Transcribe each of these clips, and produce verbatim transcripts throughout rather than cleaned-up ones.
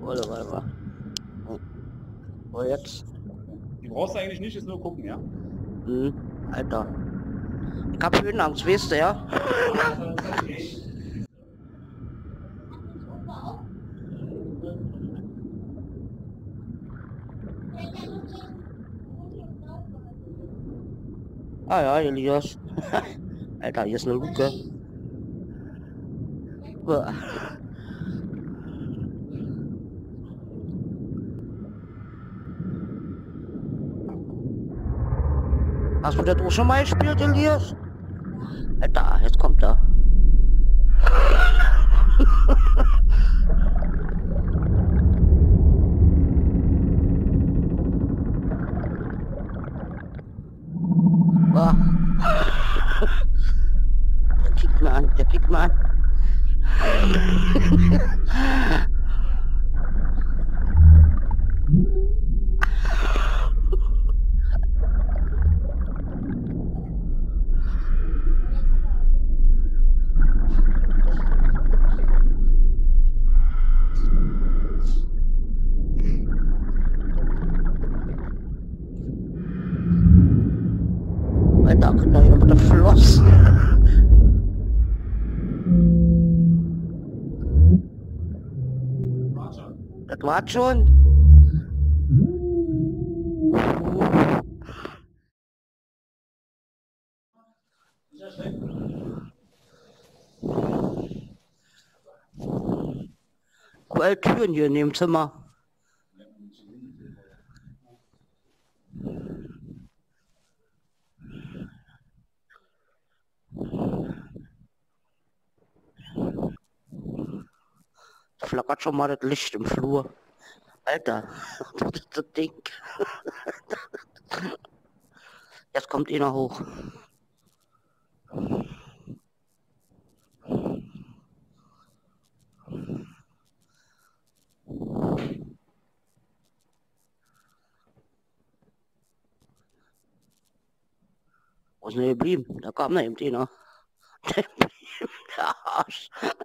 Warte, warte, warte. Oh, jetzt. Die brauchst du eigentlich nicht, ist nur gucken, ja? Hm, Alter. Ich hab Höhenangst, weißt du, ja? Ah ja, Elias. Alter, hier ist eine Luke. Uah. Hast du das auch schon mal gespielt, Elias? Alter, jetzt kommt er. Ah. Der kickt mir an, der kickt mir an. Alter, kriegt er hier mit der Floss. Das war's schon. Überall Türen hier in dem Zimmer. Flackert schon mal das Licht im Flur. Alter, das ist das Ding. Jetzt kommt einer hoch. Wo ist denn der geblieben? Da kam da eben einer. Der blieb, der Arsch.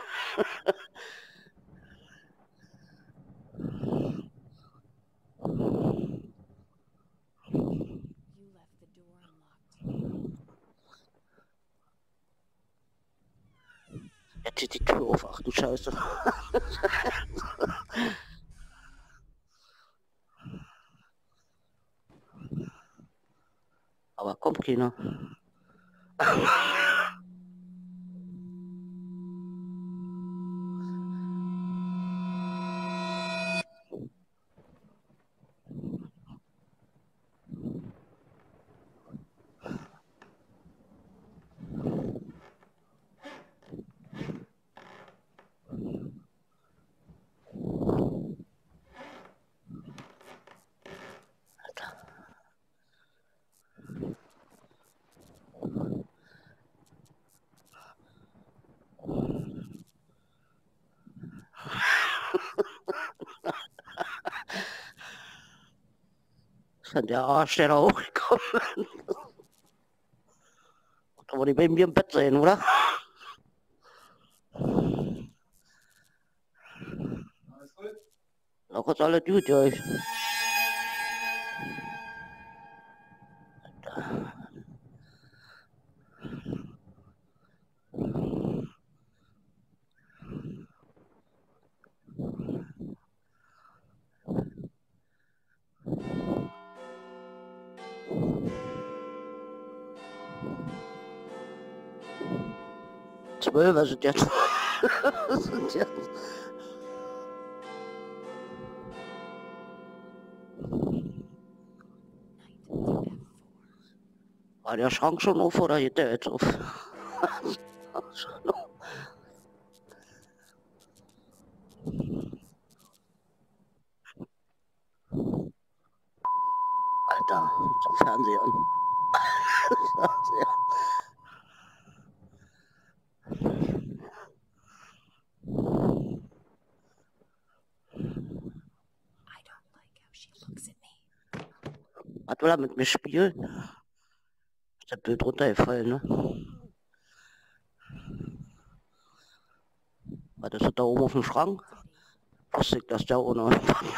Jetzt zieht die Tür auf, ach du Scheiße. Aber kommt keiner. Ist dann der Arsch, der da hochgekommen ist. Da wollte ich bei mir im Bett sein, oder? Alles gut? Noch ist alles gut, ja. Ich. Zwölf sind jetzt. sind jetzt. War der Schrank schon auf oder geht der jetzt auf? Alter, zum Fernseher an. Fernseher. Was will er mit mir spielen? Ist das Bild runtergefallen, ne? Was ist das da oben auf dem Schrank? wusste ich, dass der ohne.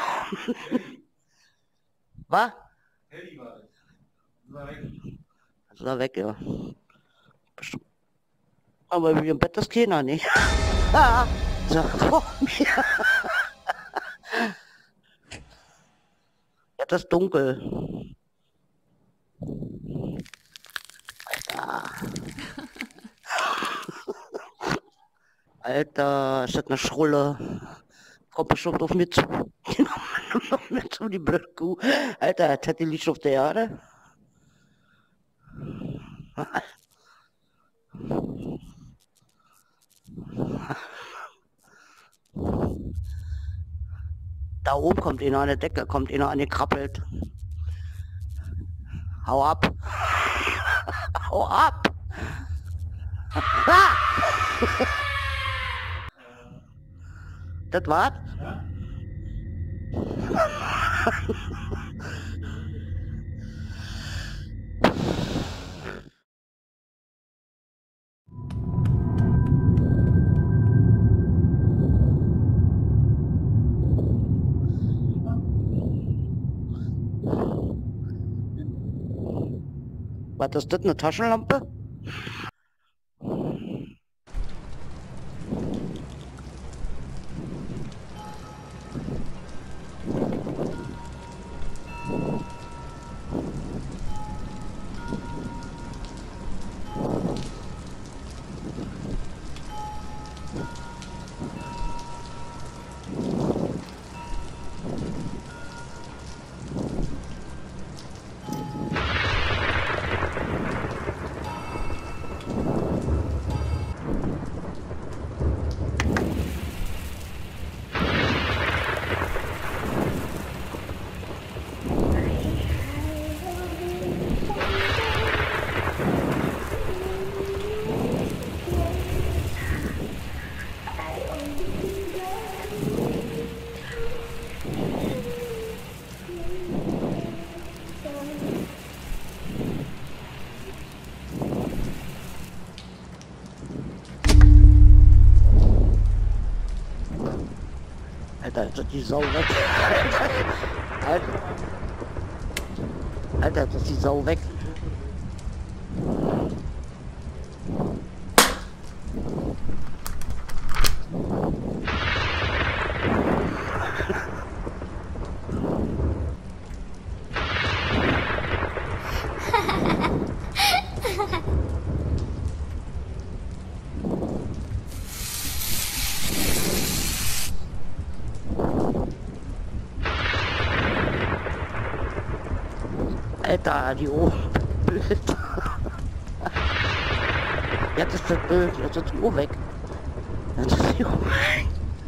Was? Heli war das. Das war weg. Ist er weg, ja. Bestimmt. Aber wie im Bett ist keiner nicht. Ah, so, vor mir. Jetzt ist dunkel. Alter. Alter, ist das eine Schrulle? Kommt bestimmt auf mir zu. Die kommt auf mir zu, die blöde Kuh. Alter, jetzt hat die liegt auf der Erde. Da oben kommt einer an der Decke, kommt einer angekrabbelt. Hau ab. Hau ab. Ah! Das war's? Ja? Was ist das, eine Taschenlampe? Alter, jetzt ist die Sau weg. Alter. Alter, jetzt ist die Sau weg. Alter, die Uhr. Blöd. Jetzt ist das Bild, jetzt ist die Uhr weg. Jetzt ist die Uhr weg.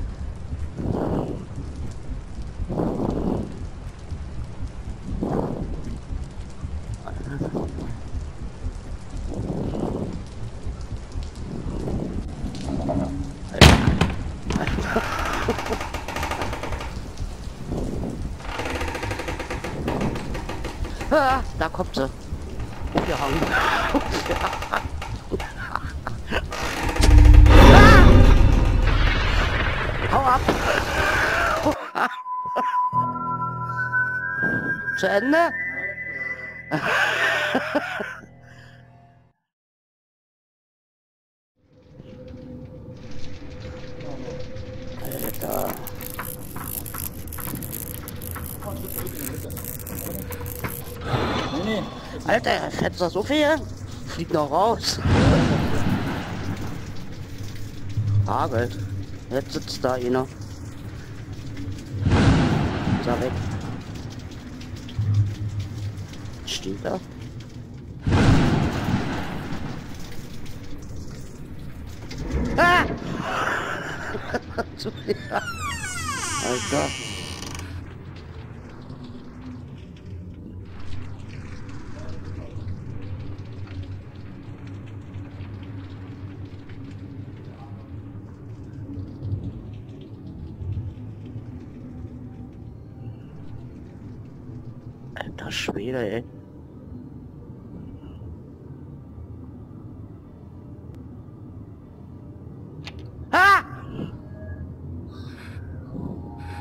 Ah, da kommt sie. Umgehangen. Ah! Hau ab. Zu Ende? Alter. Nee, nee. Alter, Fenster so viel? Fliegt noch raus. Hagelt. Jetzt sitzt da einer. Ist er weg. Steht er? Ah! Zu viel. Alter. Alter Schwede, ey. Ah!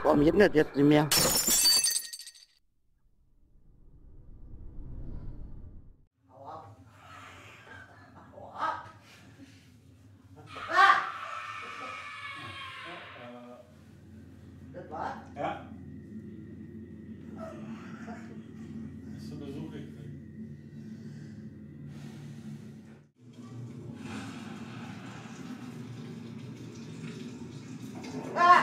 Warum geht das jetzt nicht mehr? Hau ab. Hau ab. Ah! Das war's? Ja. Hast du Besuch gekriegt? Ah!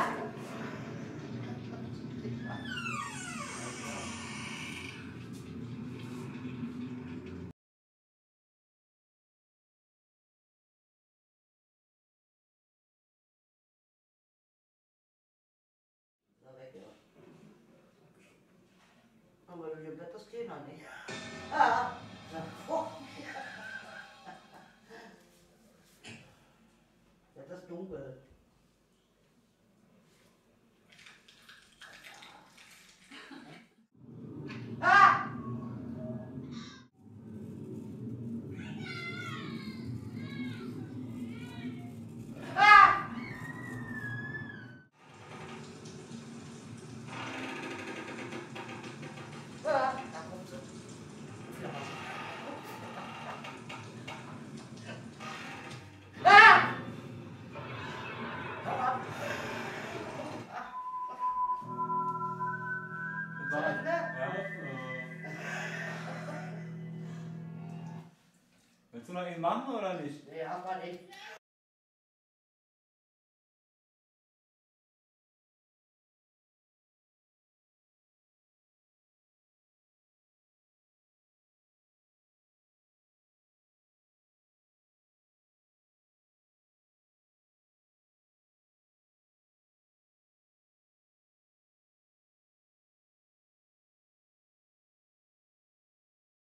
Aber du bleibt das Thema nicht. Ah! Oh. Jetzt ist dunkel. Ah! Ah! Ah! Da kommt sie. Ah! Hau ab. Das war, Zu Ende? ja, äh, willst du noch ihn machen oder nicht? Nee, aber nicht.